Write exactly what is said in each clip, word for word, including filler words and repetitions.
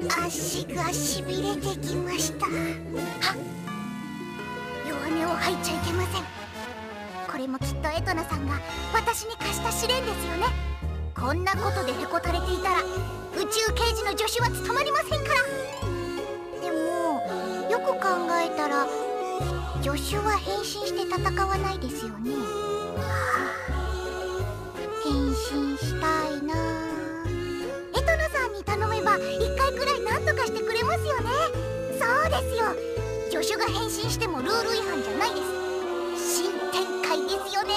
足がしびれてきました。はっ、弱音を吐いちゃいけません。これもきっとエトナさんが私に貸した試練ですよね。こんなことでへこたれていたら宇宙刑事の助手は務まりませんから。でもよく考えたら助手は変身して戦わないですよね。はあ、変身したいな。エトナさんに頼めば一回くらい何とかしてくれますよね。そうですよ、助手が変身してもルール違反じゃないです。新展開ですよね。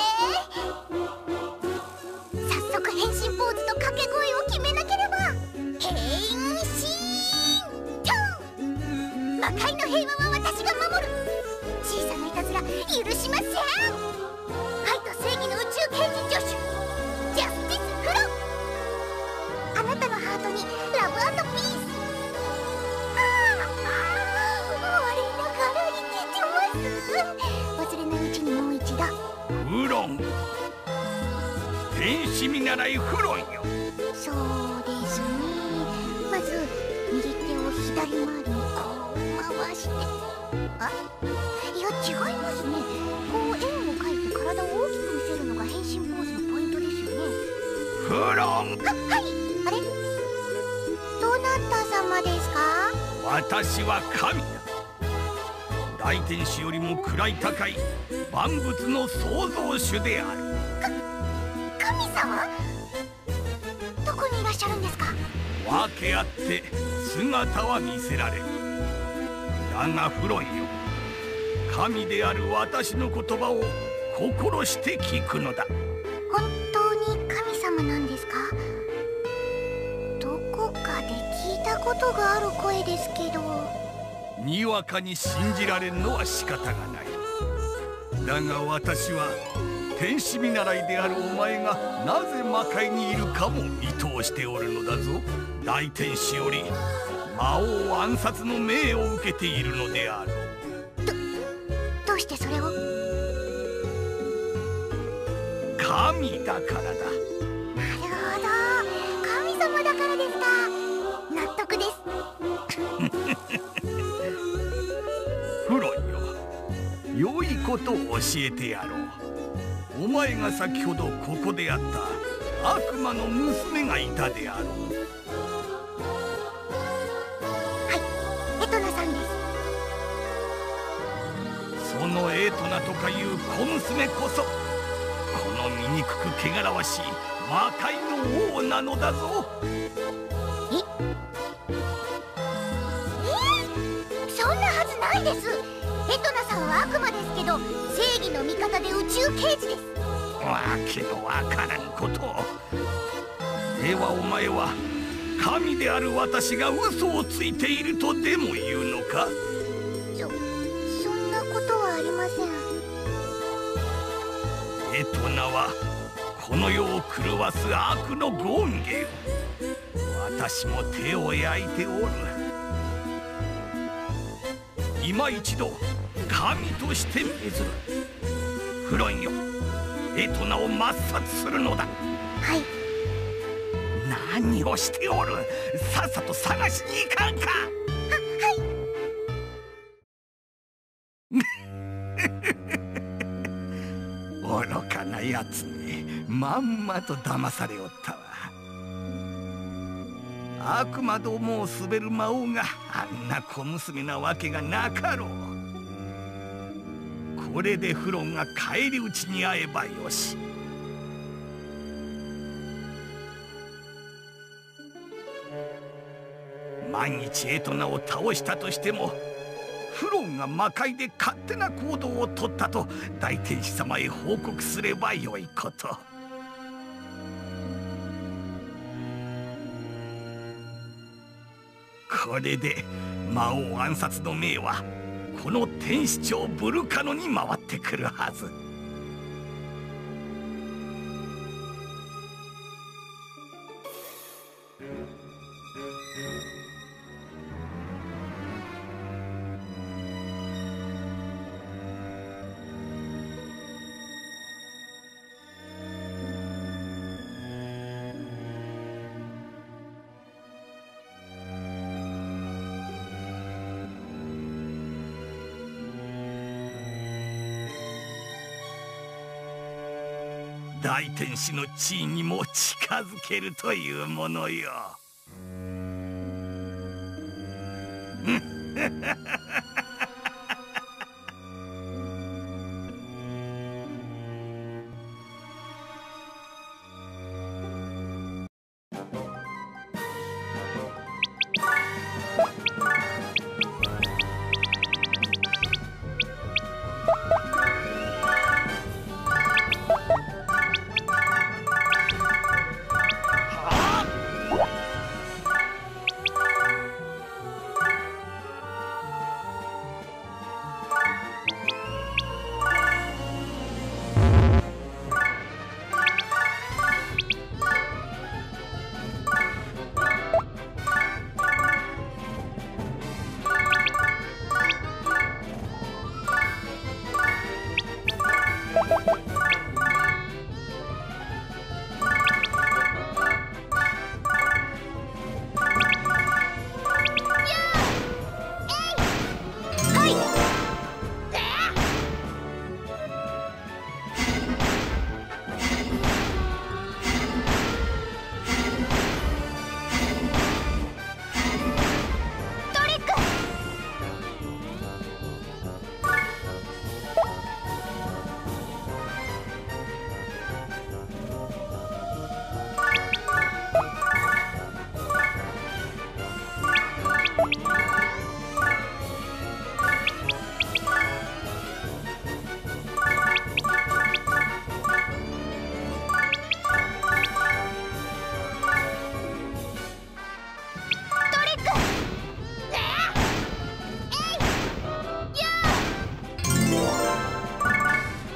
早速変身ポーズと掛け声を決めなければ。変身と魔界の平和は私が守る。小さないたずら許しません。愛と正義の宇宙刑事助手ジャスティス・フロン。あなたのハートにラブ&ピース。ああ、我ながらいけてます。忘れないうちにもう一度。 フロン、天使見習いフロンよ。 そうですね。まず右手を左回りにこう回して、あ、いや違いますね。こう円を描いて体を大きく見せるのが変身ポーズのポイントですよね。 フロン。は、 はい。あれ、どなた様ですか？ 私は神だ。大天使よりも位高い万物の創造主である。 神様？どこにいらっしゃるんですか？ わけあって姿は見せられる。だがフロンよ、神である私の言葉を心して聞くのだ。 本当に神様なんですか？どこかで聞いたことがある声ですけど。 にわかに信じられんのは仕方がない。だが私は天使見習いであるお前がなぜ魔界にいるかも見通しておるのだぞ。大天使より魔王暗殺の命を受けているのであろう。 ど、どうしてそれを？ 神だからだ。 なるほど、神様だからですか。納得です。 フロンよ、良いことを教えてやろう。お前が先ほどここで会った悪魔の娘がいたであろう。 はい、エトナさんです。 そのエートナとかいう小娘こそこの醜く汚らわしい魔界の王なのだぞ。 ええ、そんなはずないです。エトナさんは悪魔ですけど正義の味方で宇宙刑事です。 わけのわからんことを。ではお前は神である私が嘘をついているとでも言うのか？ そ、そんなことはありません。 エトナはこの世を狂わす悪の権化よ。私も手を焼いておる。今一度神として見ずる。フロンよ、エトナを抹殺するのだ。 はい。 何をしておる。さっさと探しに行かんか。 は、はい。 愚かなやつにまんまと騙されおったわ。悪魔どもを滑る魔王があんな小娘なわけがなかろう。これでフロンが返り討ちに会えばよし。万一エトナを倒したとしてもフロンが魔界で勝手な行動をとったと大天使様へ報告すればよいこと。これで魔王暗殺の命はこの天使長ブルカノに回ってくるはず。 大天使の地位にも近づけるというものよ。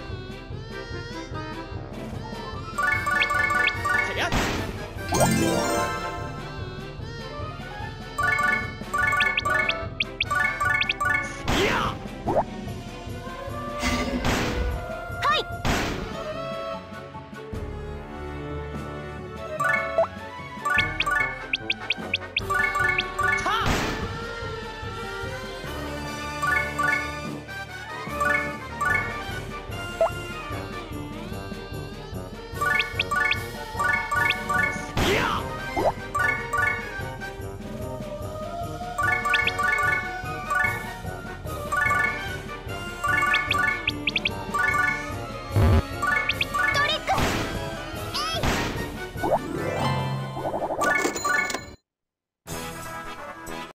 Yeah.